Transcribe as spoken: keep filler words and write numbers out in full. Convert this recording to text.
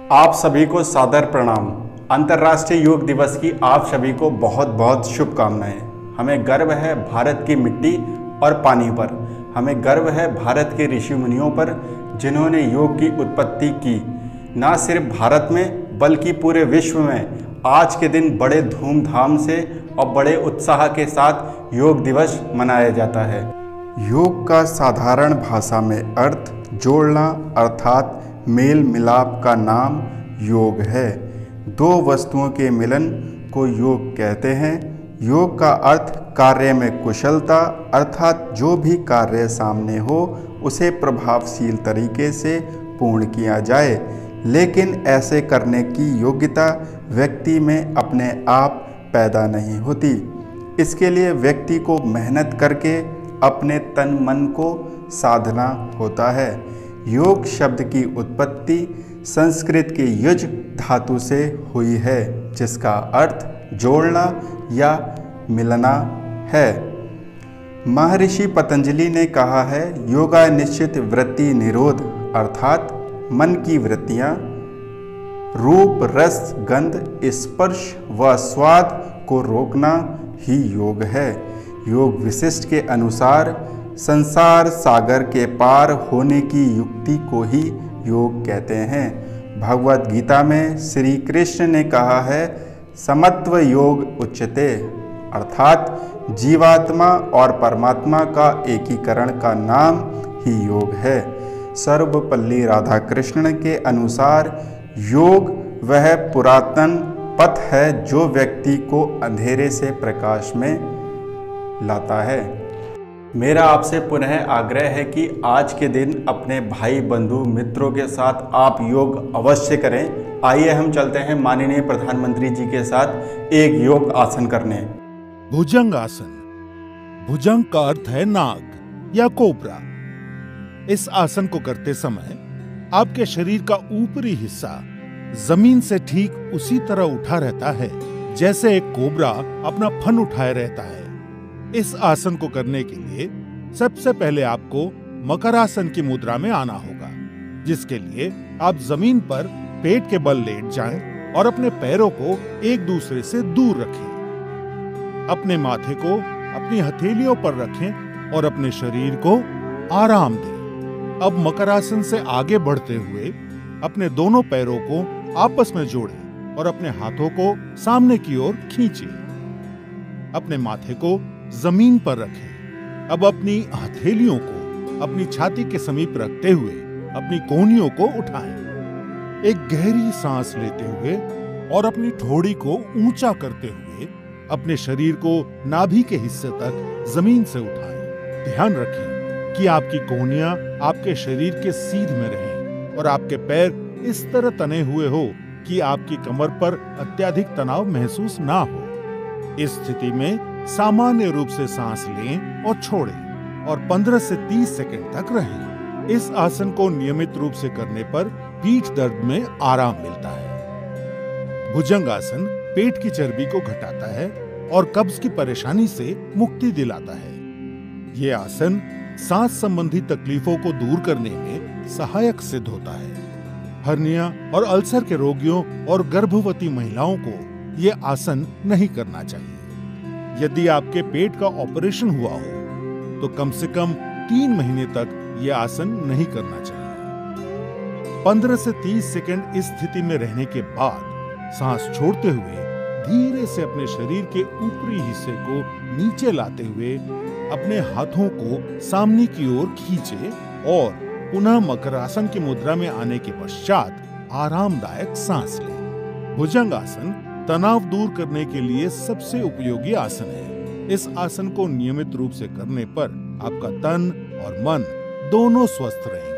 आप सभी को सादर प्रणाम। अंतर्राष्ट्रीय योग दिवस की आप सभी को बहुत बहुत शुभकामनाएं। हमें गर्व है भारत की मिट्टी और पानी पर। हमें गर्व है भारत के ऋषि मुनियों पर, जिन्होंने योग की उत्पत्ति की। न सिर्फ भारत में बल्कि पूरे विश्व में आज के दिन बड़े धूमधाम से और बड़े उत्साह के साथ योग दिवस मनाया जाता है। योग का साधारण भाषा में अर्थ जोड़ना अर्थात मेल मिलाप का नाम योग है। दो वस्तुओं के मिलन को योग कहते हैं। योग का अर्थ कार्य में कुशलता अर्थात जो भी कार्य सामने हो उसे प्रभावशील तरीके से पूर्ण किया जाए, लेकिन ऐसे करने की योग्यता व्यक्ति में अपने आप पैदा नहीं होती। इसके लिए व्यक्ति को मेहनत करके अपने तन मन को साधना होता है। योग शब्द की उत्पत्ति संस्कृत के युज धातु से हुई है, जिसका अर्थ जोड़ना या मिलना है। महर्षि पतंजलि ने कहा है, योगा निश्चित वृत्ति निरोध अर्थात मन की वृत्तियां रूप रस गंध स्पर्श व स्वाद को रोकना ही योग है। योग विशिष्ट के अनुसार संसार सागर के पार होने की युक्ति को ही योग कहते हैं। भगवद गीता में श्री कृष्ण ने कहा है, समत्व योग उच्यते अर्थात जीवात्मा और परमात्मा का एकीकरण का नाम ही योग है। सर्वपल्ली राधाकृष्णन के अनुसार योग वह पुरातन पथ है जो व्यक्ति को अंधेरे से प्रकाश में लाता है। मेरा आपसे पुनः आग्रह है कि आज के दिन अपने भाई बंधु मित्रों के साथ आप योग अवश्य करें। आइए हम चलते हैं माननीय प्रधानमंत्री जी के साथ एक योग आसन करने। भुजंग आसन। भुजंग का अर्थ है नाग या कोबरा। इस आसन को करते समय आपके शरीर का ऊपरी हिस्सा जमीन से ठीक उसी तरह उठा रहता है जैसे एक कोबरा अपना फन उठाए रहता है। इस आसन को करने के लिए सबसे पहले आपको मकरासन की मुद्रा में आना होगा, जिसके लिए आप जमीन पर पेट के बल लेट जाएं और अपने पैरों को एक दूसरे से दूर रखें। अपने माथे को अपनी हथेलियों पर रखें और अपने शरीर को आराम दें। अब मकरासन से आगे बढ़ते हुए अपने दोनों पैरों को आपस में जोड़ें और अपने हाथों को सामने की ओर खींचें। अपने माथे को जमीन पर रखें। अब अपनी हथेलियों को अपनी छाती के समीप रखते हुए अपनी कोहनियों को उठाएं। एक गहरी सांस लेते हुए और अपनी ठोड़ी को ऊंचा करते हुए अपने शरीर को नाभि के हिस्से तक जमीन से उठाएं। ध्यान रखें कि आपकी कोहनियां आपके शरीर के सीध में रहें और आपके पैर इस तरह तने हुए हो कि आपकी कमर पर अत्यधिक तनाव महसूस ना हो। इस स्थिति में सामान्य रूप से सांस लें और छोड़ें और पंद्रह से तीस सेकंड तक रहें। इस आसन को नियमित रूप से करने पर पीठ दर्द में आराम मिलता है। भुजंग आसन पेट की चर्बी को घटाता है और कब्ज की परेशानी से मुक्ति दिलाता है। ये आसन सांस संबंधी तकलीफों को दूर करने में सहायक सिद्ध होता है। हर्निया और अल्सर के रोगियों और गर्भवती महिलाओं को ये आसन नहीं करना चाहिए। यदि आपके पेट का ऑपरेशन हुआ हो तो कम से कम तीन महीने तक ये आसन नहीं करना चाहिए। पंद्रह से तीस सेकंड इस स्थिति में रहने के बाद सांस छोड़ते हुए धीरे से अपने शरीर के ऊपरी हिस्से को नीचे लाते हुए अपने हाथों को सामने की ओर खींचे और पुनः मकरासन की मुद्रा में आने के पश्चात आरामदायक सांस लें। भुजंग आसन तनाव दूर करने के लिए सबसे उपयोगी आसन है। इस आसन को नियमित रूप से करने पर आपका तन और मन दोनों स्वस्थ रहेंगे।